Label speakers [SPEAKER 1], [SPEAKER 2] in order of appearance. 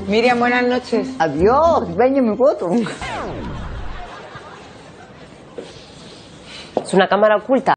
[SPEAKER 1] Miriam, buenas noches.
[SPEAKER 2] Adiós, venga mi foto.
[SPEAKER 3] Es una cámara oculta.